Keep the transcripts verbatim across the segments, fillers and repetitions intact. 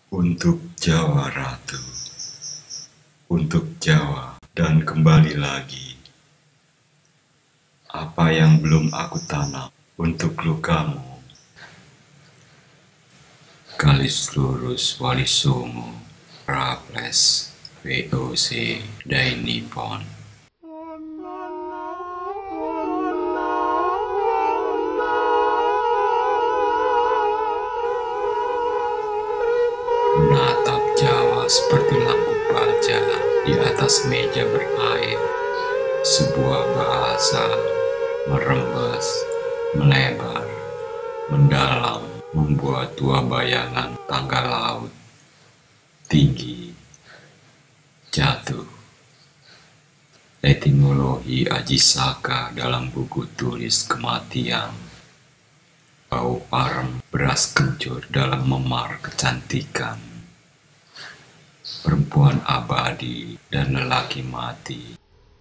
Untuk Jawa Ratu, untuk Jawa dan kembali lagi. Apa yang belum aku tanam untuk lukamu. Galis lurus Wali Songo, Raffles, V O C, Dai Nippon. Menatap Jawa seperti lampu baja di atas meja berair. Sebuah bahasa merembes, melebar, mendalam, membuat dua bayangan tangga laut, tinggi, jatuh. Etimologi Aji Saka dalam buku tulis kematian. Bau parem, beras kencur dalam memar kecantikan. Perempuan abadi dan lelaki mati.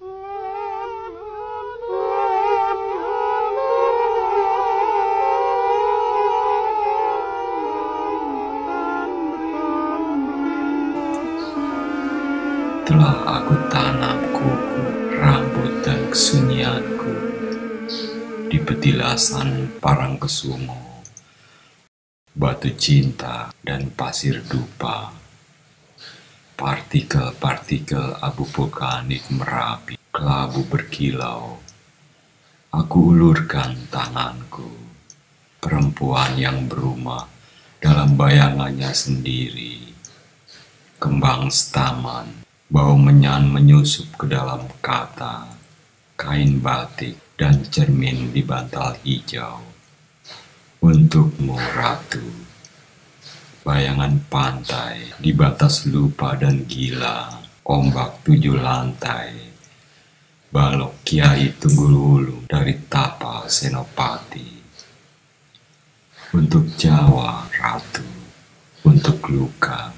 Telah aku tanam kuku, rambut dan kesunyianku di petilasan Parangkusumo, batu cinta dan pasir dupa. Partikel-partikel abu vulkanik merapi, kelabu berkilau. Aku ulurkan tanganku, perempuan yang berumah dalam bayangannya sendiri. Kembang setaman, bau menyan menyusup ke dalam kata, kain batik dan cermin di bantal hijau. Untukmu Ratu, bayangan pantai di batas lupa dan gila, ombak tujuh lantai, balok Kiai Tunggul dari Tapa Senopati. Untuk Jawa Ratu, untuk luka,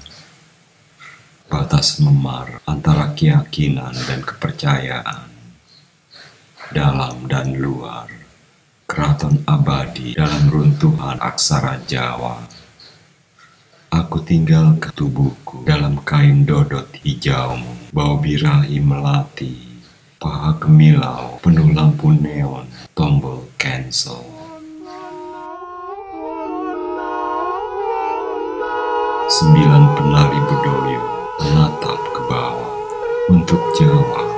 batas memar antara keyakinan dan kepercayaan, dalam dan luar, keraton abadi dalam runtuhan aksara Jawa. Aku tinggal ke tubuhku dalam kain dodot hijaumu, bau birahi melati, paha kemilau, penuh lampu neon, tombol cancel. Sembilan penari bedoyo menatap ke bawah untuk Jawa.